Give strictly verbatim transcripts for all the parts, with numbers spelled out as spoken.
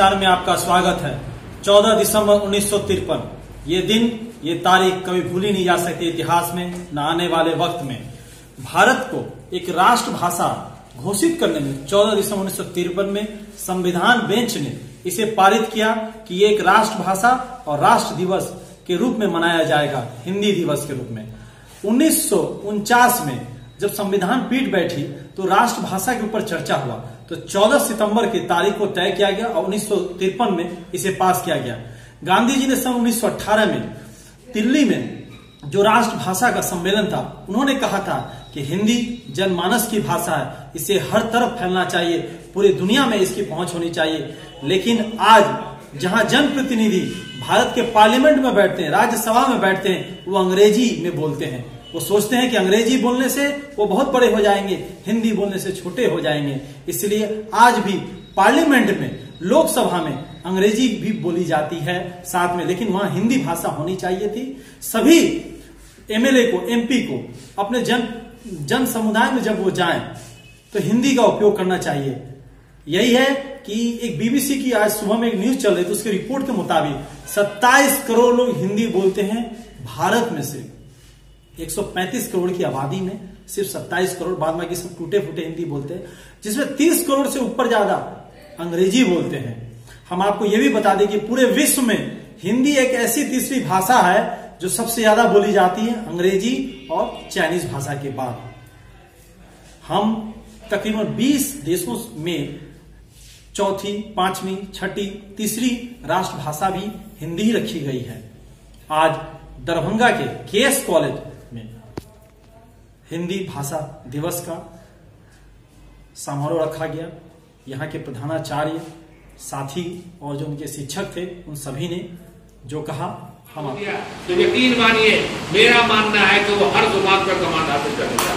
समाचार में आपका स्वागत है। चौदह दिसंबर उन्नीस सौ तिरपन, ये दिन, ये तारीख कभी भूली नहीं जा सकती इतिहास में, न आने वाले वक्त में। भारत को एक राष्ट्र भाषा घोषित करने में चौदह दिसंबर उन्नीस सौ तिरपन में संविधान बेंच ने इसे पारित किया कि ये एक राष्ट्र भाषा और राष्ट्र दिवस के रूप में मनाया जाएगा, हिंदी दिवस के रूप में। उन्नीस सौ उनचास में जब संविधान पीठ बैठी तो राष्ट्र भाषा के ऊपर चर्चा हुआ, तो चौदह सितंबर की तारीख को तय किया गया और उन्नीस सौ तिरपन में इसे पास किया गया। गांधी जी ने सन उन्नीस सौ अठारह में दिल्ली में जो राष्ट्र भाषा का सम्मेलन था, उन्होंने कहा था कि हिंदी जनमानस की भाषा है, इसे हर तरफ फैलना चाहिए, पूरी दुनिया में इसकी पहुंच होनी चाहिए। लेकिन आज जहां जनप्रतिनिधि भारत के पार्लियामेंट में बैठते हैं, राज्यसभा में बैठते हैं, वो अंग्रेजी में बोलते हैं। वो सोचते हैं कि अंग्रेजी बोलने से वो बहुत बड़े हो जाएंगे, हिंदी बोलने से छोटे हो जाएंगे। इसलिए आज भी पार्लियामेंट में, लोकसभा में अंग्रेजी भी बोली जाती है साथ में, लेकिन वहां हिंदी भाषा होनी चाहिए थी। सभी एमएलए को, एमपी को अपने जन जन समुदाय में जब वो जाएं तो हिंदी का उपयोग करना चाहिए। यही है कि एक बीबीसी की आज सुबह में एक न्यूज चल रही थी, उसकी रिपोर्ट के मुताबिक सत्ताईस करोड़ लोग हिंदी बोलते हैं भारत में से। एक सौ पैंतीस करोड़ की आबादी में सिर्फ सत्ताईस करोड़, बाद बाकी सब टूटे फूटे हिंदी बोलते हैं, जिसमें तीस करोड़ से ऊपर ज्यादा अंग्रेजी बोलते हैं। हम आपको यह भी बता दें कि पूरे विश्व में हिंदी एक ऐसी तीसरी भाषा है जो सबसे ज्यादा बोली जाती है, अंग्रेजी और चाइनीज भाषा के बाद। हम तकरीबन बीस देशों में चौथी, पांचवी, छठी, तीसरी राष्ट्र भाषा भी हिंदी ही रखी गई है। आज दरभंगा के केएस कॉलेज में हिंदी भाषा दिवस का समारोह रखा गया। यहाँ के प्रधानाचार्य, साथी और जो उनके शिक्षक थे, उन सभी ने जो कहा हम आप तो यकीन मानिए, मेरा मानना है कि वो हर जुबान पर कमांड हासिल करेगा।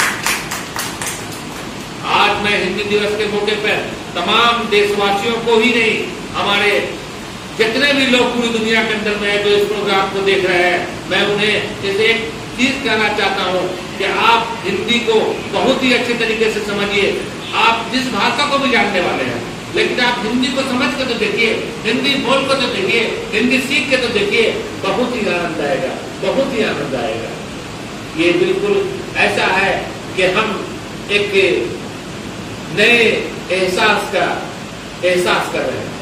आज मैं हिंदी दिवस के मौके पर तमाम देशवासियों को ही नहीं, हमारे जितने भी लोग पूरी दुनिया के अंदर में जो इस प्रोग्राम को देख रहे हैं, मैं उन्हें इसे एक चीज कहना चाहता हूं कि आप हिंदी को बहुत ही अच्छे तरीके से समझिए। आप जिस भाषा को भी जानने वाले हैं, लेकिन आप हिंदी को समझ के तो देखिए, हिंदी बोल को तो देखिए, हिंदी सीख के तो देखिए, बहुत ही आनंद आएगा, बहुत ही आनंद आएगा। ये बिल्कुल ऐसा है कि हम एक नए एहसास का एहसास कर रहे हैं।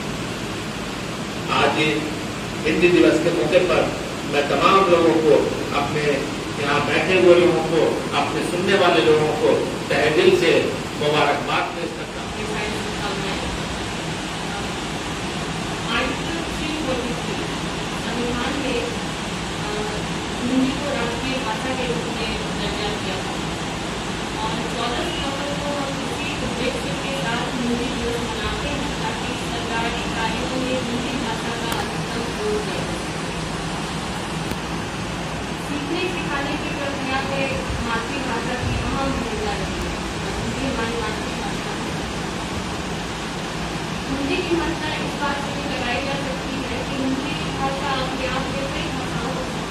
आज हिंदी दिवस के मौके पर मैं तमाम लोगों को, अपने यहाँ बैठे हुए लोगों को, अपने सुनने वाले लोगों को तहे दिल से मुबारकबाद पेश करता हूँ। संविधान में हिंदी को राष्ट्रीय भाषा के रूप में दर्जा दिया था और चौदह सितंबर को हम इसी उद्देश्य के साथ हिंदी दिवस मनाते हैं ताकि सरकारी कार्यों में हिंदी भाषा का अधिकतम उपयोग करें। सीखने सिखाने की प्रक्रिया में मातृभाषा की अहम भूमिका रही है। हिंदी हमारी मातृभाषा है। हिंदी की महत्ता इस बात से भी लगाई जा सकती है कि हिंदी भाषा अपने आप में कई भाषाओं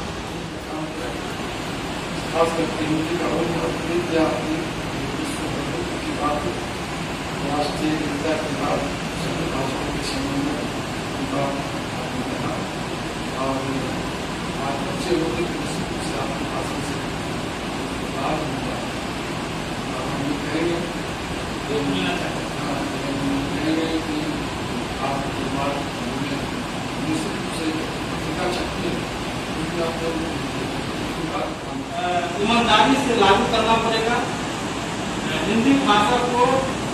खास करके हिंदी का विद्या की बात, राष्ट्रीय विद्या की बात, सभी भाषाओं के संबंध में उनका आपने कहा। और आज बच्चे लोग से आपकी भाषा से बात होगा और हम ये कहेंगे तो मिलना कहेंगे कि आपकी बात हमें से सीखा सकते हैं, क्योंकि आपको ईमानदारी से लागू करना पड़ेगा। हिंदी भाषा को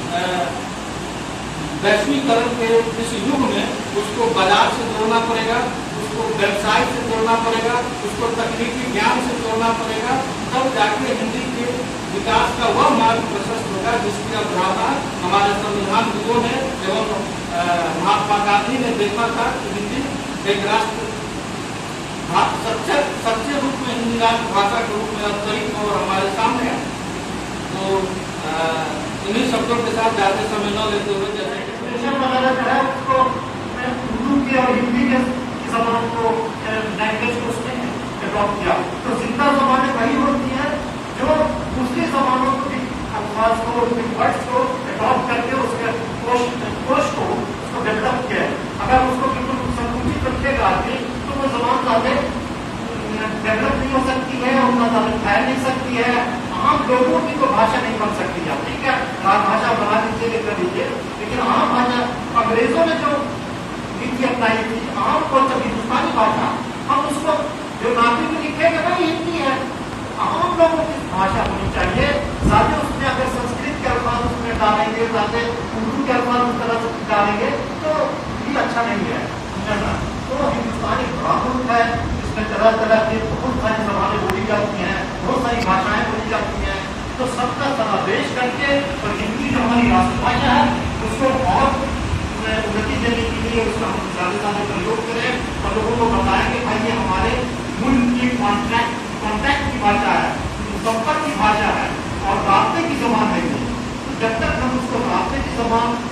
वैश्वीकरण के इस युग में उसको बाजार से जोड़ना पड़ेगा, उसको व्यवसाय से जोड़ना पड़ेगा, उसको तकनीकी ज्ञान से जोड़ना पड़ेगा, तब जाके हिंदी के विकास का वह मार्ग प्रशस्त होगा जिसकी अवधारणा हमारे संविधान विदों ने एवं महात्मा गांधी ने देखा था कि हिंदी एक राष्ट्र सच्चे सच्चे रूप में हिंदी राष्ट्र भाषा के रूप में अवतरित और हमारे सामने है। तो इन्हीं शब्दों के साथ ज्यादा समय न लेते हुए जैसे बनाना चाहे उसको उर्दू की और हिंदी के जबान को, लैंग्वेज को उसने एडॉप्ट किया। तो जिंदा जबानें वही होती हैं जो दूसरी जबानों को भी, अल्फाज को, वर्ड्स को एडॉप्ट करके उसके कोश कोश को उसको डेवलप फैल नहीं सकती है, आम लोगों की तो भाषा नहीं बन सकती है। ठीक है, राजभाषा बना लीजिए, कर लीजिए, लेकिन आम भाषा अंग्रेजों ने जो नीति अपनाई थी, आम को जब हिंदुस्तानी भाषा, हम उसको जो नागरिक में लिखेंगे भाई हिंदी है, आम लोगों की भाषा होनी चाहिए। साथ ही उसमें अगर संस्कृत के अल्फाज उसमें डालेंगे, साथ उर्दू के अल्फाज उस तरह से डालेंगे तो भी अच्छा नहीं है, समझना। तो हिंदुस्तानी बड़ा मुल्क है, इसमें तरह तरह की बहुत सारी जबानें बोली जाती हैं, बहुत सारी भाषाएं बोली जाती हैं, तो सबका समावेश करके और हिंदी जो हमारी राष्ट्रभाषा है उसको और उन्नति देने के लिए उसका हम ज्यादा ज्यादा प्रयोग करें और लोगों को बताएं कि भाई ये हमारे मुल्क की कॉन्ट्रैक्ट कॉन्टैक्ट की भाषा है, संपर्क की भाषा है और रास्ते की जबान है। जब तक हम उसको रास्ते की जबान